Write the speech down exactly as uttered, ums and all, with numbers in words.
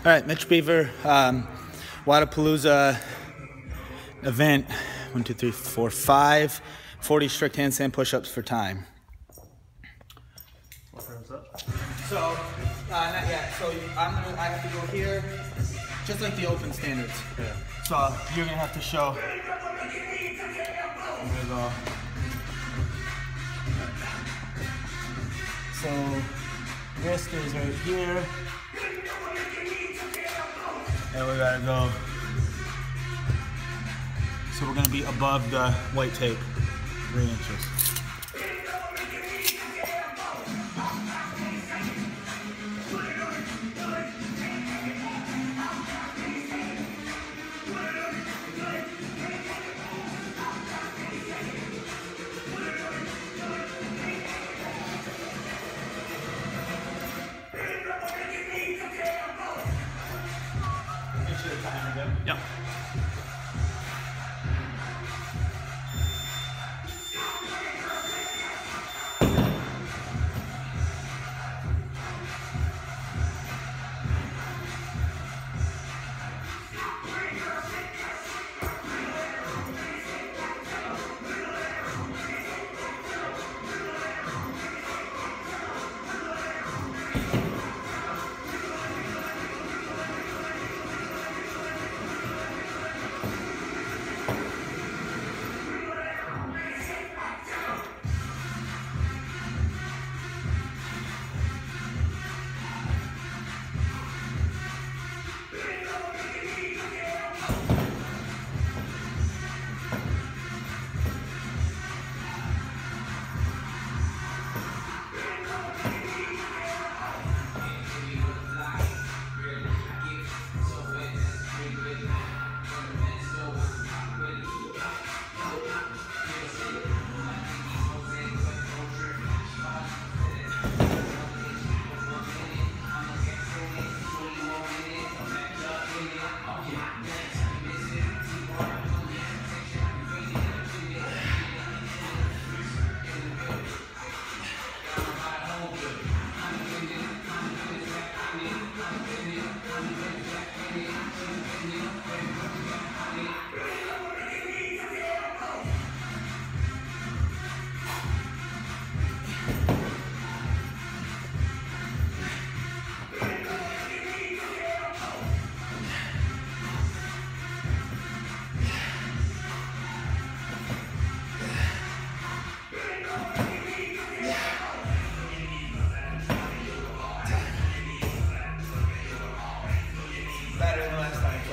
All right, Mitch Beaver, um, Wodapalooza event. One, two, three, four, five. forty strict handstand push-ups for time. What time is that? So, uh, not yet. So I'm gonna, I have to go here, just like the open standards. Yeah. So you're gonna have to show. I'm gonna go. So wrist is right here. And we gotta go. So we're gonna be above the white tape, three inches.